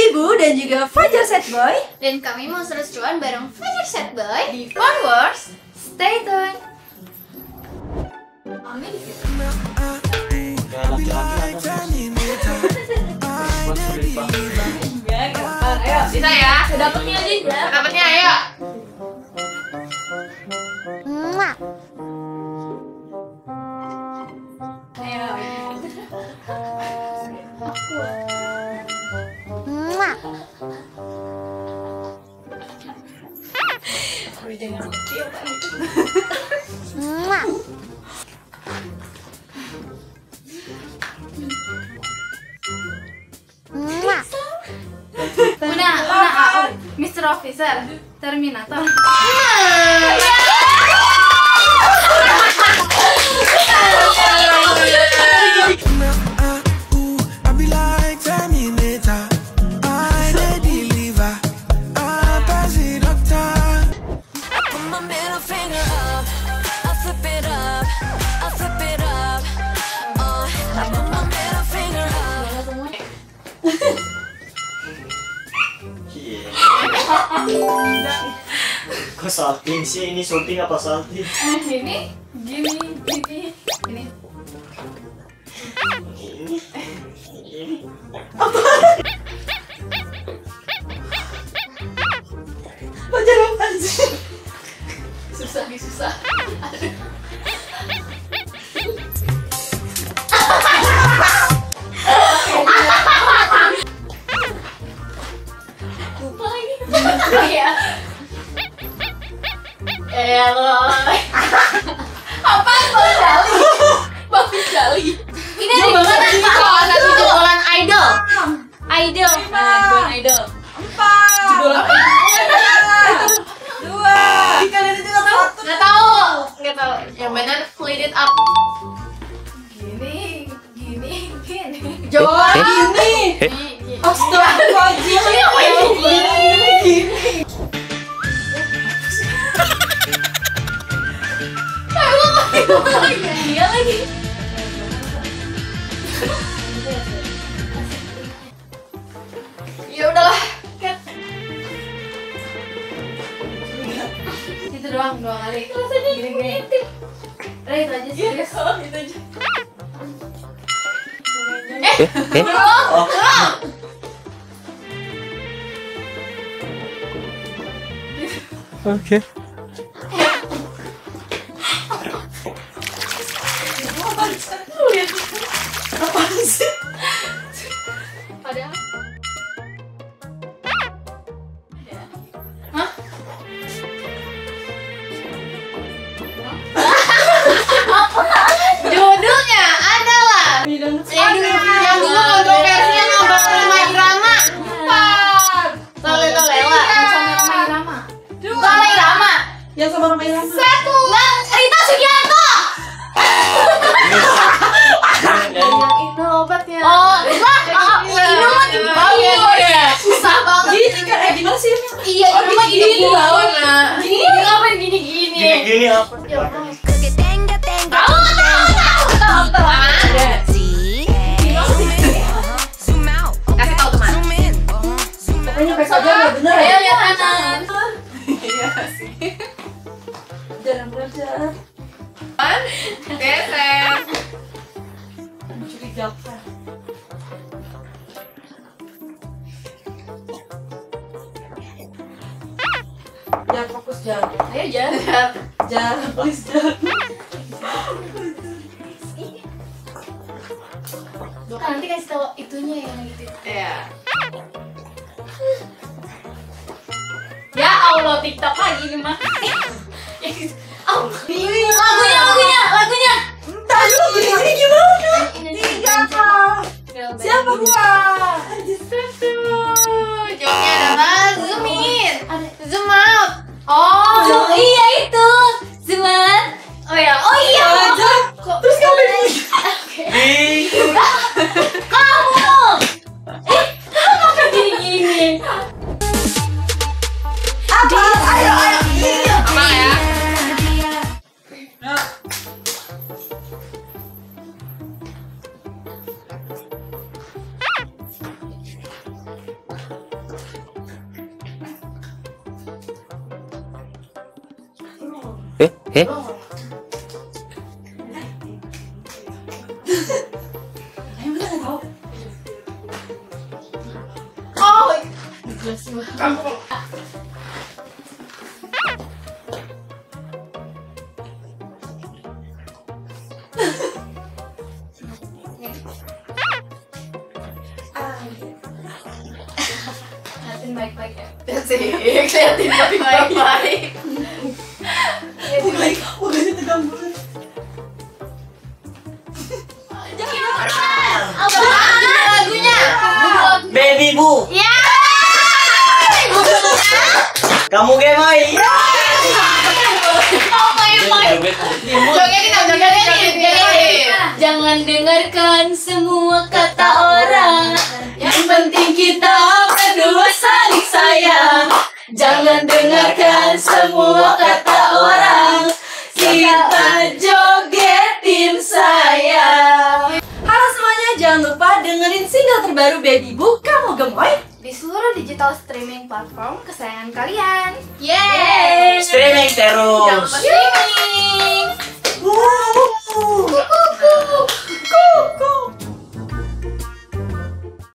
Bibu dan juga Fajar Sad Boy. Dan kami mau seru-seruan bareng Fajar Sad Boy di Fun Wars. Stay tune. Amin. Ayo, bisa ya? Dapetnya aja. Dapatnya ayo. Una, Mr. Officer, Terminator. Kok salting sih? Ini syuting apa salting? Gini. Ini. Fajar apaan sih? Susah. Apaan Bang Jali? Ini ada salah satu jebolan idol. Idol. Idol. 4, Jebolan 2, kalian itu Nggak tahu. Yang benar clean it up. Gini. Jawab gini. Astagfirullahaladzim. Gini. Dia lagi. Ya udahlah, Kat. Itu doang kali. Rasanya gini. Itu aja sih. Itu aja. Oke. Apaan sih? Padahal. Judulnya adalah yang dulu kontroversinya ngambang Roma Irama. Tolela. Sama Roma Irama. Sama Irama. Yang sama Roma Irama. Satu. Rita Sugiarto. Yang itu obatnya. Oh, ini mah bagus. Susah banget. Gimana sih? Iya, ini mah gini banget. Gini ngapain gini? Gini apa? Kasih tahu teman. Pokoknya pes aja nggak bener ya? Ayo lihat kanan. Iya sih. Jarang belajar. Geser. Mencurigakan. Jangan fokus, jangan. Ayo jangan. Jangan, please jangan. Nanti kasih tahu itunya yang gitu. Iya. Ya Allah, TikTok lagi nih mah. Lagunya. Entar dulu ini gimana? Siapa gua? Jawabnya adalah zoom in. Zoom out. Oh, iya itu. Zoom out. Oh iya. Terus ngapain? Kamu. Kenapa gini? Apa? Ayo. Apa ya? Oh, liatin baik-baik ya. Liatin baik-baik. Wajahnya tegang banget. Apa lagunya? Baby Bu. Ya. Kamu gemai. Jogetin. Jangan dengarkan semua kata orang. Yang penting kita berdua saling sayang. Jangan dengarkan semua kata orang. Kita jogetin sayang. Halo semuanya, jangan lupa dengerin single terbaru Baby Bu, Kamu Gemoy. Di seluruh digital streaming platform kesayangan kalian. Yeay. Streaming terus. Jangan lupa